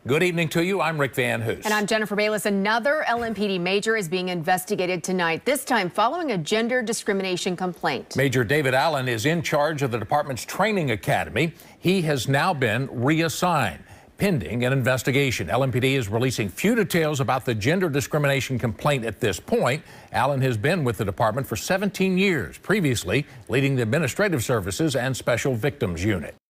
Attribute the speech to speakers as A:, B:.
A: Good evening to you. I'm Rick Van Hoos.
B: And I'm Jennifer Bayless. Another LMPD major is being investigated tonight, this time following a gender discrimination complaint.
A: Major David Allen is in charge of the department's training academy. He has now been reassigned, pending an investigation. LMPD is releasing few details about the gender discrimination complaint at this point. Allen has been with the department for 17 years, previously leading the administrative services and special victims unit.